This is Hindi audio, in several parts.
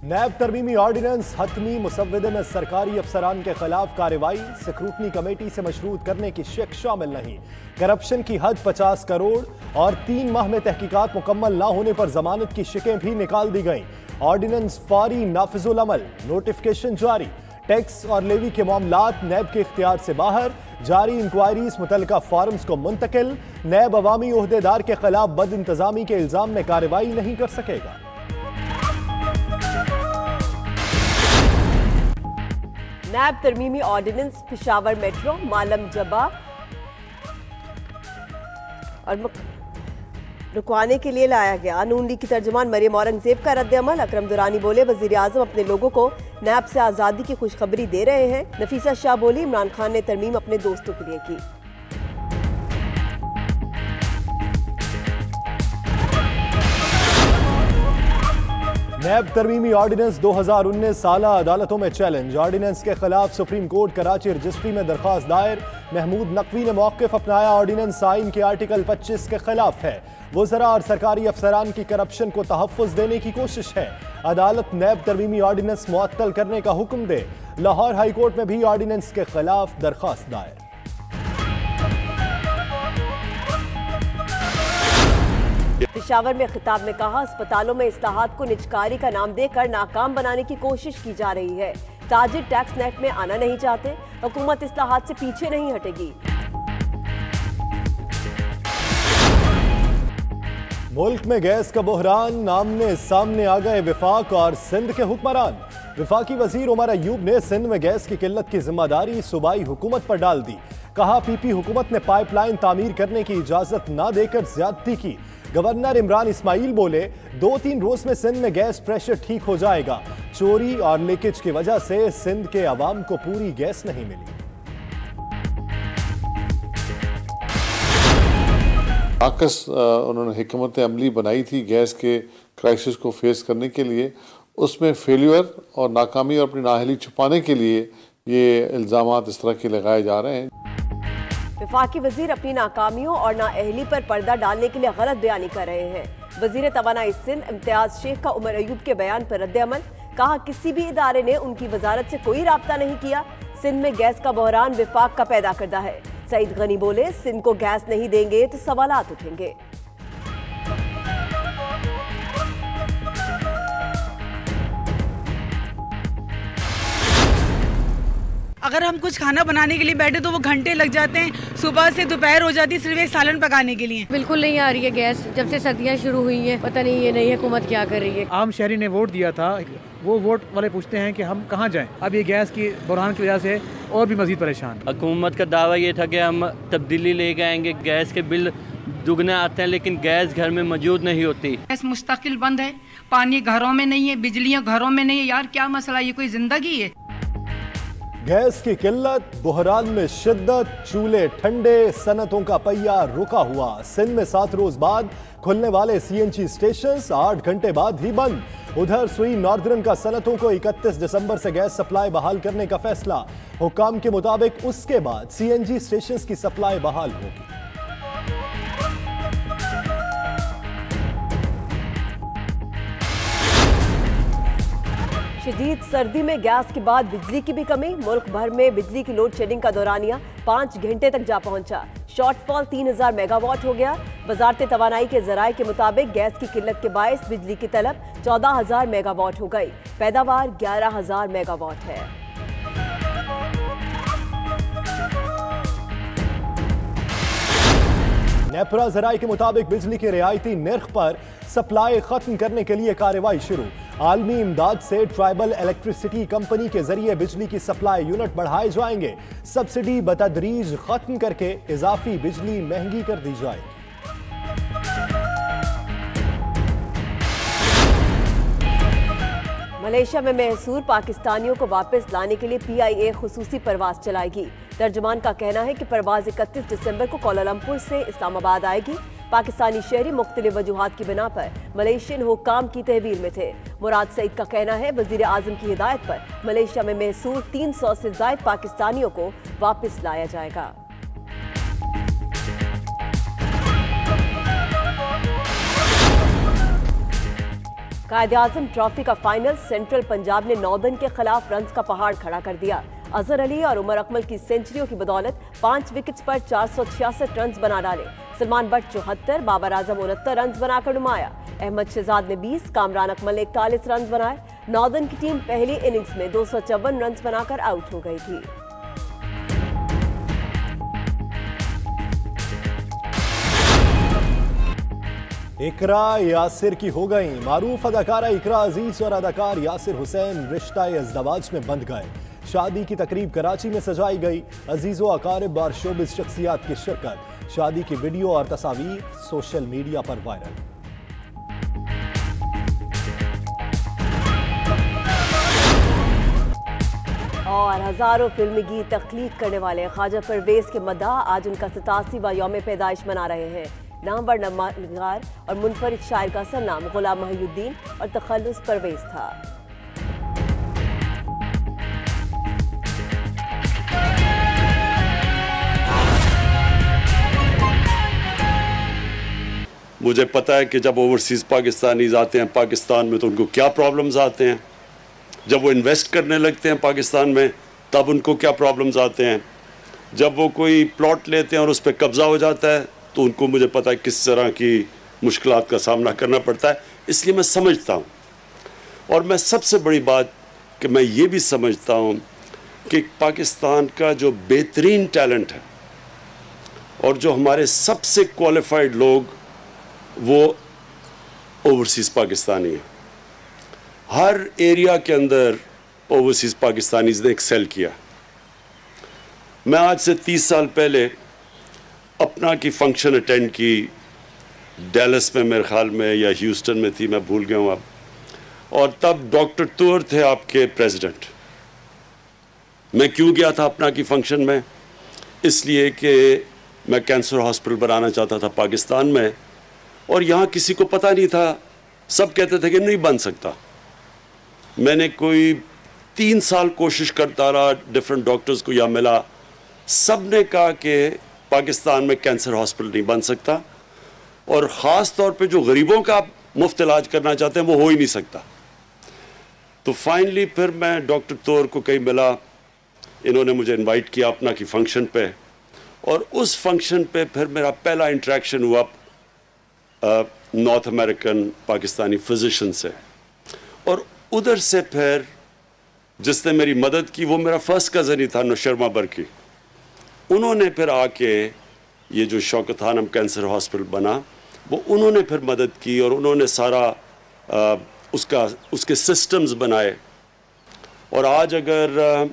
नैब तरमीमी ऑर्डिनेंस हतमी मुसव्वदे में सरकारी अफसरान के खिलाफ कार्रवाई, स्क्रूटनी कमेटी से मशरूत करने की शिक शामिल नहीं। करप्शन की हद 50 करोड़ और 3 माह में तहकीकात मुकम्मल ना होने पर जमानत की शिकें भी निकाल दी गईं। ऑर्डिनेंस फारी नाफिजुल अमल, नोटिफिकेशन जारी। टैक्स और लेवी के मामलात नैब के इख्तियार से बाहर, जारी इंक्वायरीज मुतल्लिका फॉर्म्स को मुंतकिल। नैब अवामी ओहदेदार के खिलाफ बद इंतजामी के इल्जाम में कार्रवाई नहीं कर सकेगा। नैब तरमीमी ऑर्डिनेंस पेशावर मेट्रो, मालम जबा और रुकवाने के लिए लाया गया। नून लीग की तर्जुमान मरियम औरंगजेब का रद्द-ए-अमल। अकरम दुरानी बोले, वजीर आजम अपने लोगों को नैब से आज़ादी की खुशखबरी दे रहे हैं। नफीसा शाह बोली, इमरान खान ने तरमीम अपने दोस्तों के लिए की। नैब तरमीमी ऑर्डिनेंस 2019 साला अदालतों में चैलेंज। ऑर्डिनेंस के खिलाफ सुप्रीम कोर्ट कराची रजिस्ट्री में दरखास्त दायर। महमूद नकवी ने मौक़िफ़ अपनाया, ऑर्डिनेंस आइन के आर्टिकल 25 के खिलाफ है। वज़रा और सरकारी अफसरान की करप्शन को तहफ़्फ़ुज़ देने की कोशिश है। अदालत नैब तरमीमी ऑर्डिनेंस मुअत्तल करने का हुक्म दे। लाहौर हाई कोर्ट में भी ऑर्डिनेंस के खिलाफ दरखास्त दायर। पेशावर में खिताब में कहा, अस्पतालों में इस्लाहात को निजकारी का नाम देकर नाकाम बनाने की कोशिश की जा रही है। ताजिर टैक्स नेट में आना नहीं चाहते, हुकूमत इस्लाहात से पीछे नहीं हटेगी। मुल्क में गैस का बहरान, आमने सामने आ गए विफाक और सिंध के हुक्मरान। विफाकी वजीर उमर अयूब ने सिंध में गैस की किल्लत की जिम्मेदारी सूबाई हुकूमत पर डाल दी। कहा, पीपी हुकूमत ने पाइपलाइन तामीर करने की इजाजत न देकर ज्यादती की। गवर्नर इमरान इस्माइल बोले, 2-3 रोज में सिंध में गैस प्रेशर ठीक हो जाएगा। चोरी और लीकेज की वजह से सिंध के अवाम को पूरी गैस नहीं मिली। आकस उन्होंने हिकमत अमली बनाई थी गैस के क्राइसिस को फेस करने के लिए, उसमें फेल्यूर और नाकामी और अपनी नाअहली छुपाने के लिए ये इल्ज़ामात इस तरह के लगाए जा रहे हैं। वफाकी वजीर अपनी नाकामियों और नाअहली पर पर्दा डालने के लिए गलत बयानी कर रहे हैं। वजीर तवानाई सिंध इम्तियाज शेख का उमर अयूब के बयान पर रद्द-ए-अमल। कहा, किसी भी इदारे ने उनकी वजारत से कोई राब्ता नहीं किया। सिंध में गैस का बहरान विफाक का पैदा करदा है। सईद गनी बोले, सिंध को गैस नहीं देंगे तो सवालात उठेंगे। अगर हम कुछ खाना बनाने के लिए बैठे तो वो घंटे लग जाते हैं, सुबह से दोपहर हो जाती है सिर्फ एक सालन पकाने के लिए। बिल्कुल नहीं आ रही है गैस, जब से सर्दियाँ शुरू हुई हैं। पता नहीं ये नई हुकूमत क्या कर रही है। आम शहरी ने वोट दिया था, वो वोट वाले पूछते हैं कि हम कहाँ जाएं। अब ये गैस की बहरान की वजह से और भी मजीद परेशान। हुकूमत का दावा ये था कि हम तब्दीली लेके आएंगे, गैस के बिल दुगने आते हैं, लेकिन गैस घर में मौजूद नहीं होती। गैस मुस्तकिल बंद है, पानी घरों में नहीं है, बिजलियाँ घरों में नहीं है। यार क्या मसला, ये कोई जिंदगी है? गैस की किल्लत, बुहरान में शिद्दत, चूल्हे ठंडे, सनतों का पहिया रुका हुआ। सिंध में 7 रोज बाद खुलने वाले CNG स्टेशन 8 घंटे बाद ही बंद। उधर सुई नॉर्दर्न का सनतों को 31 दिसंबर से गैस सप्लाई बहाल करने का फैसला। हुक्काम के मुताबिक उसके बाद CNG स्टेशन की सप्लाई बहाल होगी। शदीद सर्दी में गैस के बाद बिजली की भी कमी। मुल्क भर में बिजली की लोड शेडिंग का दौरानिया 5 घंटे तक जा पहुंचा। शॉर्टफॉल 3000 मेगावाट हो गया। वजारत तवानाई के जराये के मुताबिक गैस की किल्लत के बायस बिजली की तलब 14,000 मेगावाट हो गई। पैदावार 11,000 मेगावाट है। नेपरा जराये के मुताबिक बिजली के रियायती निर्ख पर सप्लाई खत्म करने के लिए कार्रवाई शुरू। आलमी इमदाद से ट्राइबल इलेक्ट्रिसिटी कंपनी के जरिए बिजली की सप्लाई यूनिट बढ़ाए जाएंगे। सब्सिडी बतदरीज खत्म करके इजाफी बिजली महंगी कर दी जाएगी। मलेशिया में महसूर पाकिस्तानियों को वापस लाने के लिए PIA खुसूसी परवाज चलाएगी। तर्जुमान का कहना है कि परवाज 31 दिसंबर को कोलालमपुर से इस्लामाबाद आएगी। पाकिस्तानी शहरी मुख्तलिफ वजूहात की बिना पर मलेशियन हुक्काम की तहवील में थे। मुराद सईद का कहना है, वजीर आजम की हिदायत पर मलेशिया में महसूर 300 से ज्यादा पाकिस्तानियों को वापस लाया जाएगा। कायद-ए-आज़म ट्रॉफी का फाइनल, सेंट्रल पंजाब ने नॉर्दर्न के खिलाफ रन्स का पहाड़ खड़ा कर दिया। अजहर अली और उमर अकमल की सेंचुरियों की बदौलत 5 विकेट्स पर 466 रन्स बना डाले। सलमान बट 74, बाबर आजम 69 रन्स बनाकर नुमाया। अहमद शहजाद ने 20, कामरान अकमल ने 41 रन्स बनाए। नॉर्दर्न की टीम पहली इनिंग्स में 254 रन्स बनाकर आउट हो गई थी। इकरा यासिर की हो गई। मारूफ अदाकारा इकरा अजीज और अदाकार यासिर हुसैन रिश्ता-ए-अज़दवाज में बंध गए। शादी की तकरीब कराची में सजाई गई। अजीजो अकारिब और शोबिस शख्सियात की शिरकत। शादी की वीडियो और तस्वीर सोशल मीडिया पर वायरल। और हजारों फिल्मी गीत तख्लीक करने वाले ख्वाजा परवेज के मदाह आज उनका 87वां यौम पैदाइश मना रहे हैं। नामवर नगार और मुनफरिद शायर का असल नाम गुलाम मोहिउद्दीन और तखल्लुस परवेज था। मुझे पता है कि जब ओवरसीज़ पाकिस्तानीज आते हैं पाकिस्तान में तो उनको क्या प्रॉब्लम्स आते हैं। जब वो इन्वेस्ट करने लगते हैं पाकिस्तान में तब उनको क्या प्रॉब्लम्स आते हैं। जब वो कोई प्लॉट लेते हैं और उस पर कब्ज़ा हो जाता है तो उनको मुझे पता है किस तरह की मुश्किलात का सामना करना पड़ता है। इसलिए मैं समझता हूँ, और मैं सबसे बड़ी बात कि मैं ये भी समझता हूँ कि पाकिस्तान का जो बेहतरीन टैलेंट है और जो हमारे सबसे क्वालिफाइड लोग वो ओवरसीज़ पाकिस्तानी हैं। हर एरिया के अंदर ओवरसीज़ पाकिस्तानीज़ ने एक्सेल किया। मैं आज से 30 साल पहले अपना की फंक्शन अटेंड की, डैलस में मेरे ख्याल में या ह्यूस्टन में थी, मैं भूल गया हूँ अब। और तब डॉक्टर तूर थे आपके प्रेसिडेंट। मैं क्यों गया था अपना की फंक्शन में? इसलिए कि मैं कैंसर हॉस्पिटल बनाना चाहता था पाकिस्तान में, और यहाँ किसी को पता नहीं था। सब कहते थे कि नहीं बन सकता। मैंने कोई 3 साल कोशिश करता रहा, डिफरेंट डॉक्टर्स को यहाँ मिला, सब ने कहा कि पाकिस्तान में कैंसर हॉस्पिटल नहीं बन सकता, और ख़ास तौर पे जो गरीबों का आप मुफ्त इलाज करना चाहते हैं वो हो ही नहीं सकता। तो फाइनली फिर मैं डॉक्टर तोर को कहीं मिला, इन्होंने मुझे इनवाइट किया अपना की फंक्शन पे, और उस फंक्शन पे फिर मेरा पहला इंटरेक्शन हुआ नॉर्थ अमेरिकन पाकिस्तानी फिजिशियन से। और उधर से फिर जिसने मेरी मदद की वो मेरा फर्स्ट कज़न ही था, नौशरमा बरकी। उन्होंने फिर आके ये जो शौकत खानम कैंसर हॉस्पिटल बना वो उन्होंने फिर मदद की, और उन्होंने सारा उसके सिस्टम्स बनाए। और आज अगर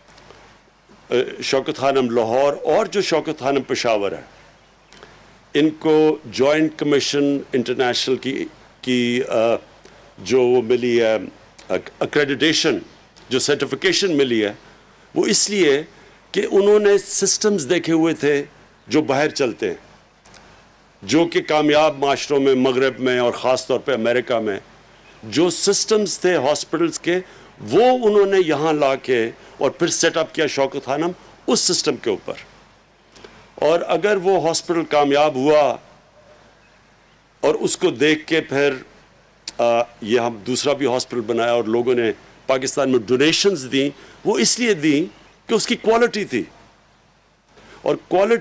शौकत खानम लाहौर और जो शौकत खानम पेशावर है, इनको जॉइंट कमीशन इंटरनेशनल की जो वो मिली है एक्रेडिटेशन, जो सर्टिफिकेशन मिली है, वो इसलिए कि उन्होंने सिस्टम्स देखे हुए थे जो बाहर चलते हैं, जो कि कामयाब माशरों में, मगरब में और ख़ास तौर पे अमेरिका में जो सिस्टम्स थे हॉस्पिटल्स के, वो उन्होंने यहाँ ला के और फिर सेटअप किया शौकत खानम उस सिस्टम के ऊपर। और अगर वो हॉस्पिटल कामयाब हुआ और उसको देख के फिर ये हम दूसरा भी हॉस्पिटल बनाया और लोगों ने पाकिस्तान में डोनेशंस दी, वो इसलिए दी कि उसकी क्वालिटी थी। और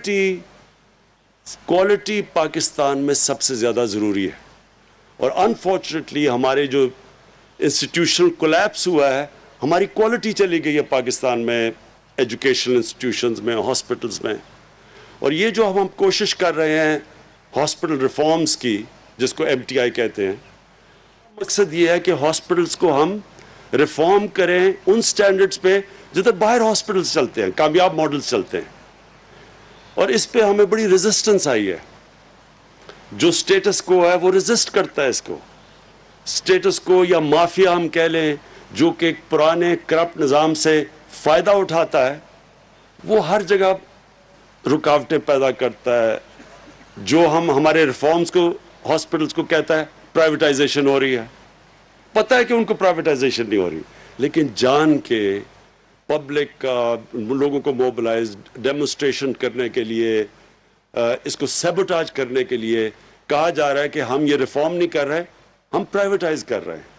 क्वालिटी पाकिस्तान में सबसे ज़्यादा ज़रूरी है। और अनफॉर्चुनेटली हमारे जो इंस्टीट्यूशनल कोलैप्स हुआ है, हमारी क्वालिटी चली गई है पाकिस्तान में, एजुकेशनल इंस्टीट्यूशंस में, हॉस्पिटल्स में। और ये जो हम कोशिश कर रहे हैं हॉस्पिटल रिफॉर्म्स की, जिसको MTI कहते हैं, मकसद ये है कि हॉस्पिटल्स को हम रिफॉर्म करें उन स्टैंडर्ड्स पे जिधर बाहर हॉस्पिटल्स चलते हैं, कामयाब मॉडल्स चलते हैं। और इस पे हमें बड़ी रेजिस्टेंस आई है। जो स्टेटस को है वो रेजिस्ट करता है इसको। स्टेटस को या माफिया हम कह लें, जो कि एक पुराने करप्ट निज़ाम से फ़ायदा उठाता है, वो हर जगह रुकावटें पैदा करता है। जो हम हमारे रिफॉर्म्स को, हॉस्पिटल्स को कहता है प्राइवेटाइजेशन हो रही है, पता है कि उनको प्राइवेटाइजेशन नहीं हो रही, लेकिन जान के पब्लिक का, लोगों को मोबिलाइज, डेमोन्स्ट्रेशन करने के लिए, इसको सैबोटाज करने के लिए कहा जा रहा है कि हम ये रिफॉर्म नहीं कर रहे, हम प्राइवेटाइज कर रहे हैं।